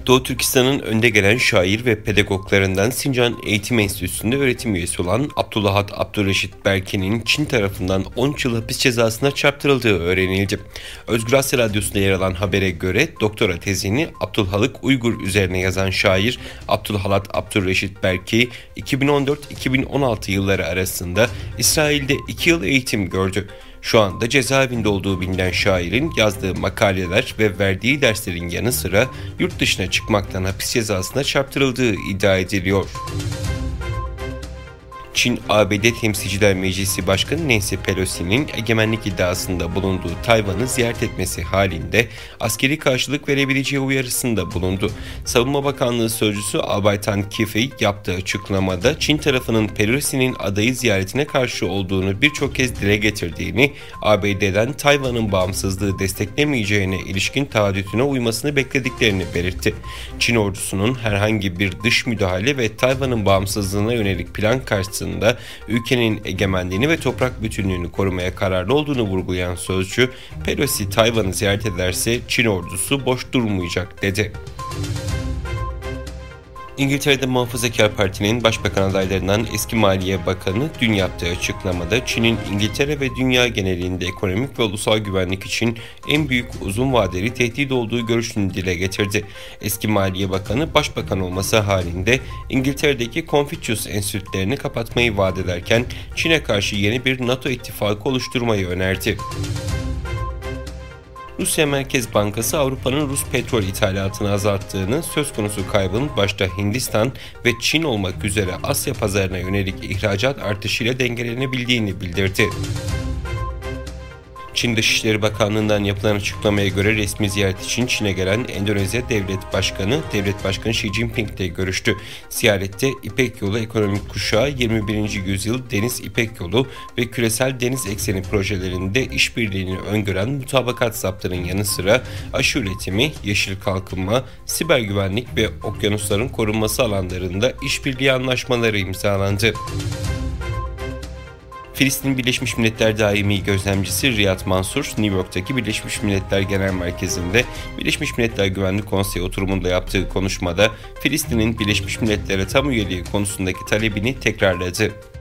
Doğu Türkistan'ın önde gelen şair ve pedagoglarından Sincan Eğitim Enstitüsü'nde öğretim üyesi olan Abdülahad Abdülreşit Berke'nin Çin tarafından 13 yıl hapis cezasına çarptırıldığı öğrenildi. Özgür Asya Radyosu'nda yer alan habere göre doktora tezini Abdülhalık Uygur üzerine yazan şair Abdülahad Abdülreşit Berke 2014-2016 yılları arasında İsrail'de 2 yıl eğitim gördü. Şu anda cezaevinde olduğu bilinen şairin yazdığı makaleler ve verdiği derslerin yanı sıra yurt dışına çıkmaktan hapis cezasına çarptırıldığı iddia ediliyor. Çin, ABD Temsilciler Meclisi Başkanı Nancy Pelosi'nin egemenlik iddiasında bulunduğu Tayvan'ı ziyaret etmesi halinde askeri karşılık verebileceği uyarısında bulundu. Savunma Bakanlığı Sözcüsü Abaytan Kifei yaptığı açıklamada Çin tarafının Pelosi'nin adayı ziyaretine karşı olduğunu birçok kez dile getirdiğini, ABD'den Tayvan'ın bağımsızlığı desteklemeyeceğine ilişkin taahhütüne uymasını beklediklerini belirtti. Çin ordusunun herhangi bir dış müdahale ve Tayvan'ın bağımsızlığına yönelik plan karşısında ülkenin egemenliğini ve toprak bütünlüğünü korumaya kararlı olduğunu vurgulayan sözcü, Pelosi Tayvan'ı ziyaret ederse Çin ordusu boş durmayacak dedi. İngiltere'de Muhafazakar Parti'nin başbakan adaylarından eski Maliye Bakanı dün yaptığı açıklamada Çin'in İngiltere ve dünya genelinde ekonomik ve ulusal güvenlik için en büyük uzun vadeli tehdit olduğu görüşünü dile getirdi. Eski Maliye Bakanı başbakan olması halinde İngiltere'deki Confucius enstitülerini kapatmayı vaat ederken Çin'e karşı yeni bir NATO ittifakı oluşturmayı önerdi. Rusya Merkez Bankası Avrupa'nın Rus petrol ithalatını azalttığını, söz konusu kaybın başta Hindistan ve Çin olmak üzere Asya pazarına yönelik ihracat artışıyla dengelenebildiğini bildirdi. Çin Dışişleri Bakanlığı'ndan yapılan açıklamaya göre resmi ziyaret için Çin'e gelen Endonezya Devlet Başkanı Xi Jinping ile görüştü. Ziyarette İpek Yolu ekonomik kuşağı, 21. yüzyıl Deniz İpek Yolu ve küresel deniz ekseni projelerinde işbirliğini öngören mutabakat zaptının yanı sıra aşı üretimi, yeşil kalkınma, siber güvenlik ve okyanusların korunması alanlarında işbirliği anlaşmaları imzalandı. Filistin Birleşmiş Milletler Daimi Gözlemcisi Riyad Mansur, New York'taki Birleşmiş Milletler Genel Merkezi'nde Birleşmiş Milletler Güvenlik Konseyi oturumunda yaptığı konuşmada Filistin'in Birleşmiş Milletler'e tam üyeliği konusundaki talebini tekrarladı.